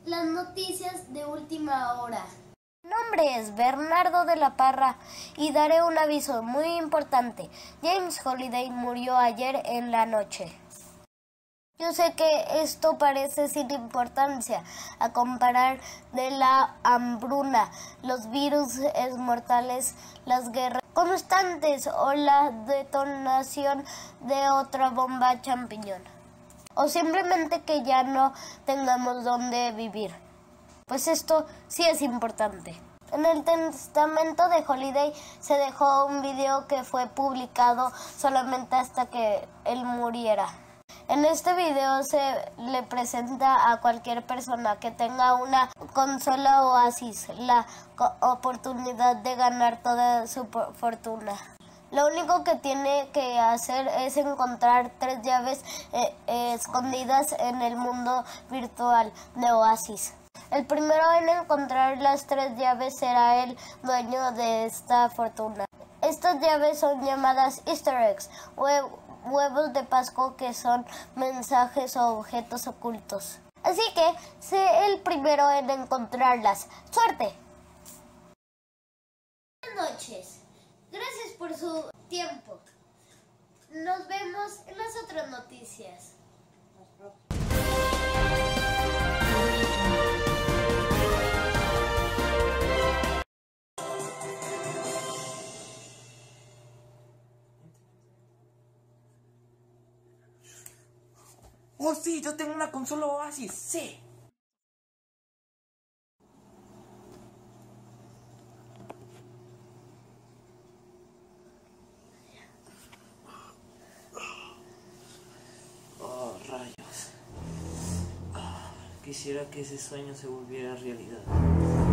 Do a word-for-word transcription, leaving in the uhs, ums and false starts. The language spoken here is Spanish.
las noticias de última hora. Mi nombre es Bernardo de la Parra y daré un aviso muy importante. James Holiday murió ayer en la noche. Yo sé que esto parece sin importancia a comparar de la hambruna, los virus mortales, las guerras constantes o la detonación de otra bomba champiñón. O simplemente que ya no tengamos dónde vivir. Pues esto sí es importante. En el testamento de Holiday se dejó un video que fue publicado solamente hasta que él muriera. En este video se le presenta a cualquier persona que tenga una consola Oasis la oportunidad de ganar toda su fortuna. Lo único que tiene que hacer es encontrar tres llaves eh, eh, escondidas en el mundo virtual de Oasis. El primero en encontrar las tres llaves será el dueño de esta fortuna. Estas llaves son llamadas Easter eggs, hue huevos de Pascua, que son mensajes o objetos ocultos. Así que sé el primero en encontrarlas. ¡Suerte! Buenas noches. Gracias por su tiempo. Nos vemos en las otras noticias. ¡Oh, sí! ¡Yo tengo una consola Oasis! ¡Sí! Oh, rayos. Oh, quisiera que ese sueño se volviera realidad.